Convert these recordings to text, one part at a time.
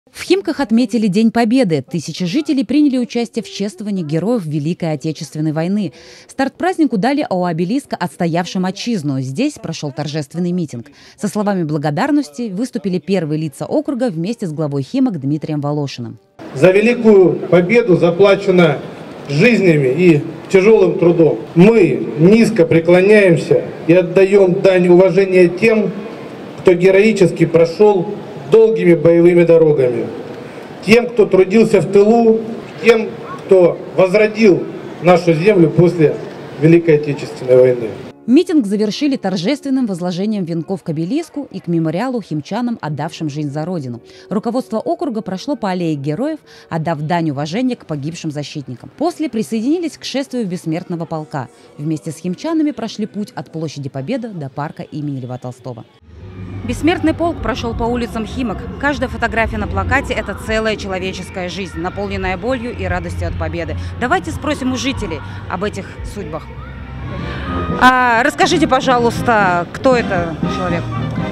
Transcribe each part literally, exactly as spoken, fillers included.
В Химках отметили День Победы. Тысячи жителей приняли участие в чествовании героев Великой Отечественной войны. Старт празднику дали у обелиска «Отстоявшим отчизну». Здесь прошел торжественный митинг. Со словами благодарности выступили первые лица округа вместе с главой Химок Дмитрием Волошиным. За Великую Победу заплачено жизнями и тяжелым трудом. Мы низко преклоняемся и отдаем дань уважения тем, кто героически прошел долгими боевыми дорогами. Тем, кто трудился в тылу, тем, кто возродил нашу землю после Великой Отечественной войны. Митинг завершили торжественным возложением венков к обелиску и к мемориалу химчанам, отдавшим жизнь за Родину. Руководство округа прошло по аллее героев, отдав дань уважения к погибшим защитникам. После присоединились к шествию бессмертного полка. Вместе с химчанами прошли путь от площади Победы до парка имени Льва Толстого. Бессмертный полк прошел по улицам Химок. Каждая фотография на плакате – это целая человеческая жизнь, наполненная болью и радостью от победы. Давайте спросим у жителей об этих судьбах. А, расскажите, пожалуйста, кто это человек?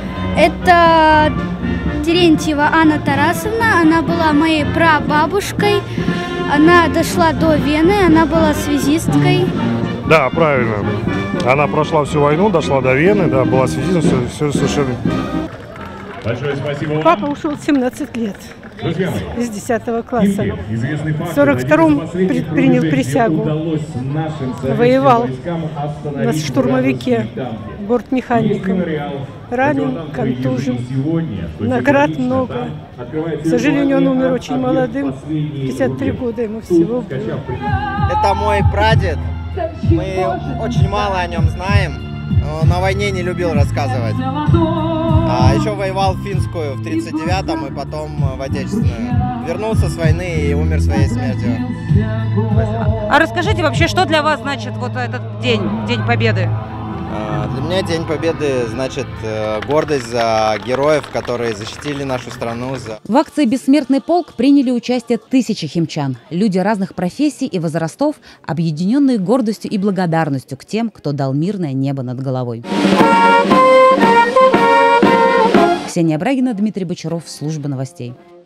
Это Терентьева Анна Тарасовна. Она была моей прабабушкой. Она дошла до Вены, она была связисткой. Да, правильно. Она прошла всю войну, дошла до Вены, да, была связистом, все, все совершенно. Большое спасибо вам. Папа ушел в семнадцать лет. Друзья мои, из десятого класса. В сорок втором принял присягу. Воевал на штурмовике, бортмехаником. Ранен, контужен. Наград много. К сожалению, он умер очень молодым. пятьдесят три года ему всего было. Это мой прадед. Мы очень мало о нем знаем. Он на войне не любил рассказывать. А еще воевал в финскую в тридцать девятом и потом в отечественную. Вернулся с войны и умер своей смертью. А расскажите вообще, что для вас значит вот этот день, День Победы? Для меня День Победы значит гордость за героев, которые защитили нашу страну. В акции «Бессмертный полк» приняли участие тысячи химчан. Люди разных профессий и возрастов, объединенные гордостью и благодарностью к тем, кто дал мирное небо над головой. Ксения Брагина, Дмитрий Бочаров, служба новостей.